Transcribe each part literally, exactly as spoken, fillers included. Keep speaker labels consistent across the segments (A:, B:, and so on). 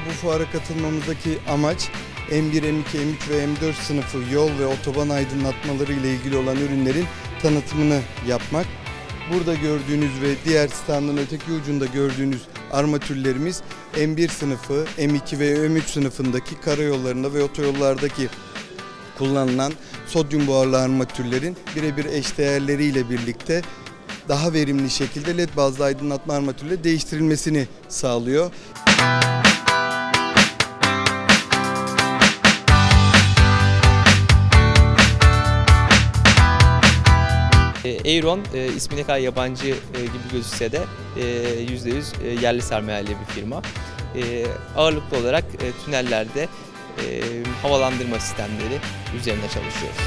A: bu fuara katılmamızdaki amaç M bir, M iki, M üç ve M dört sınıfı yol ve otoban aydınlatmaları ile ilgili olan ürünlerin tanıtımını yapmak. Burada gördüğünüz ve diğer standın öteki ucunda gördüğünüz armatürlerimiz M bir sınıfı, M iki ve M üç sınıfındaki karayollarında ve otoyollardaki kullanılan sodyum buharlı armatürlerin birebir eşdeğerleriyle birlikte daha verimli şekilde led bazlı aydınlatma armatürle değiştirilmesini sağlıyor.
B: Aeron e, ismi ne kadar yabancı e, gibi gözükse de e, yüzde yüz e, yerli sermayeli bir firma. E, ağırlıklı olarak e, tünellerde e, havalandırma sistemleri üzerinde çalışıyoruz.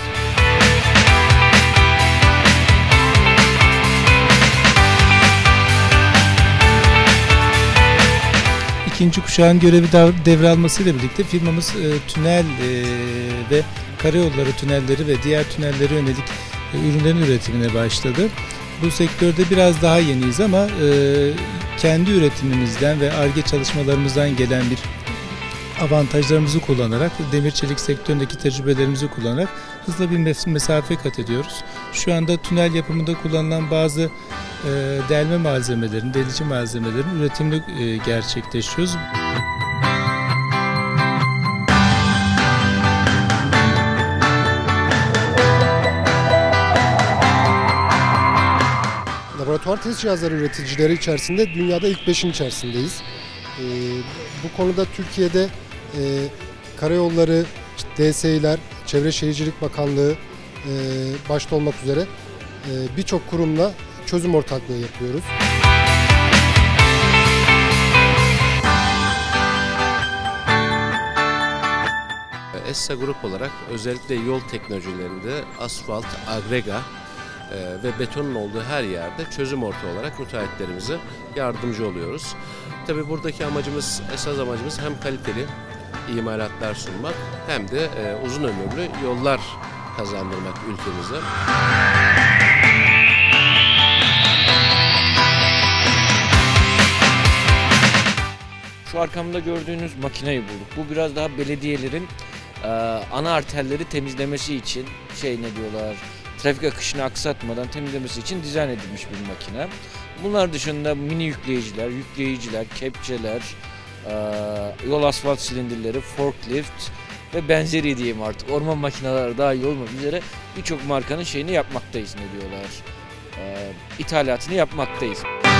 C: İkinci kuşağın görevi devralmasıyla birlikte firmamız e, tünel e, ve karayolları tünelleri ve diğer tünellere yönelik ürünlerin üretimine başladı. Bu sektörde biraz daha yeniyiz ama e, kendi üretimimizden ve Ar-Ge çalışmalarımızdan gelen bir avantajlarımızı kullanarak, demir çelik sektöründeki tecrübelerimizi kullanarak hızlı bir mesafe kat ediyoruz. Şu anda tünel yapımında kullanılan bazı e, delme malzemelerin, delici malzemelerin üretimini e, gerçekleştiriyoruz.
D: Laboratuvar test cihazları üreticileri içerisinde dünyada ilk beşin içerisindeyiz. Ee, bu konuda Türkiye'de e, karayolları, D S İ'ler, Çevre Şehircilik Bakanlığı e, başta olmak üzere e, birçok kurumla çözüm ortaklığı yapıyoruz.
E: ESSA Grup olarak özellikle yol teknolojilerinde asfalt, agrega ve betonun olduğu her yerde çözüm ortağı olarak müteahhitlerimize yardımcı oluyoruz. Tabii buradaki amacımız, esas amacımız hem kaliteli imalatlar sunmak hem de uzun ömürlü yollar kazandırmak ülkemize.
F: Şu arkamda gördüğünüz makineyi bulduk. Bu biraz daha belediyelerin e, ana arterleri temizlemesi için şey ne diyorlar, trafik akışını aksatmadan temizlemesi için dizayn edilmiş bir makine. Bunlar dışında mini yükleyiciler, yükleyiciler, kepçeler, e, yol asfalt silindirleri, forklift ve benzeri diyeyim artık. Orman makineleri dahil olmak üzere birçok markanın şeyini yapmaktayız ne diyorlar, e, ithalatını yapmaktayız.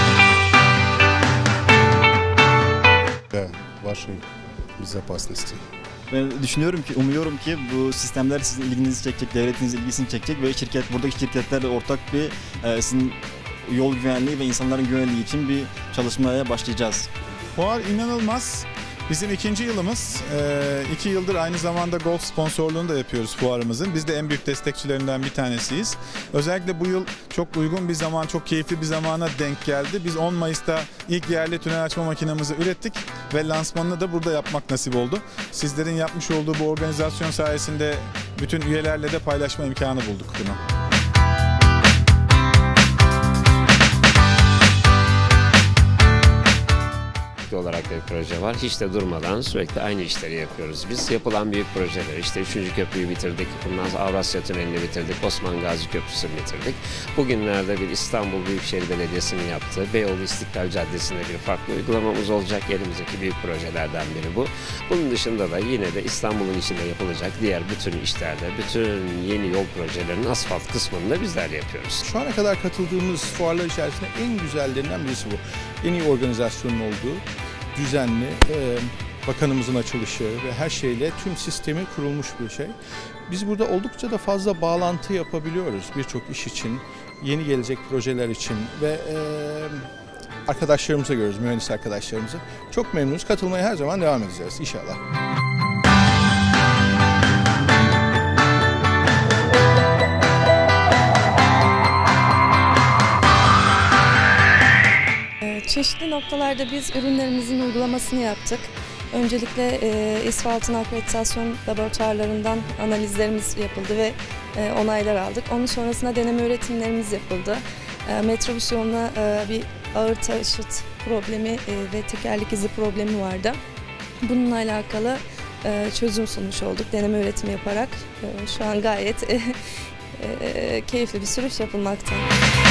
G: Вашей безопасности.
H: Ben düşünüyorum ki, umuyorum ki bu sistemler sizin ilginizi çekecek, devletinizin ilgisini çekecek ve şirket, buradaki şirketlerle ortak bir e, sizin yol güvenliği ve insanların güvenliği için bir çalışmaya başlayacağız.
I: Fuar inanılmaz. Bizim ikinci yılımız. E, iki yıldır aynı zamanda Golf sponsorluğunu da yapıyoruz fuarımızın. Biz de en büyük destekçilerinden bir tanesiyiz. Özellikle bu yıl çok uygun bir zaman, çok keyifli bir zamana denk geldi. Biz on Mayıs'ta ilk yerli tünel açma makinamızı ürettik ve lansmanını da burada yapmak nasip oldu. Sizlerin yapmış olduğu bu organizasyon sayesinde bütün üyelerle de paylaşma imkanı bulduk bunu.
J: olarak da bir proje var. Hiç de durmadan sürekli aynı işleri yapıyoruz. Biz yapılan büyük projeler, işte üçüncü köprüyü bitirdik, bundan sonra Avrasya Tüneli'ni bitirdik, Osman Gazi Köprüsü'nü bitirdik. Bugünlerde bir İstanbul Büyükşehir Belediyesi'nin yaptığı Beyoğlu İstiklal Caddesi'nde bir farklı uygulamamız olacak. Elimizdeki büyük projelerden biri bu. Bunun dışında da yine de İstanbul'un içinde yapılacak diğer bütün işlerde, bütün yeni yol projelerinin asfalt kısmını da bizler yapıyoruz.
K: Şu ana kadar katıldığımız fuarlar içerisinde en güzellerinden birisi bu. En iyi organizasyonun olduğu, düzenli, e, bakanımızın açılışı ve her şeyle tüm sistemi kurulmuş bir şey. Biz burada oldukça da fazla bağlantı yapabiliyoruz birçok iş için, yeni gelecek projeler için ve e, arkadaşlarımıza görüyoruz, mühendis arkadaşlarımıza. Çok memnunuz, katılmaya her zaman devam edeceğiz inşallah.
L: Çeşitli noktalarda biz ürünlerimizin uygulamasını yaptık. Öncelikle e, İsfahalt'ın akreditasyon laboratuvarlarından analizlerimiz yapıldı ve e, onaylar aldık. Onun sonrasında deneme üretimlerimiz yapıldı. E, metrobüs yoluna e, bir ağır taşıt problemi e, ve tekerlek izi problemi vardı. Bununla alakalı e, çözüm sunmuş olduk deneme üretimi yaparak. E, şu an gayet e, e, keyifli bir sürüş yapılmakta.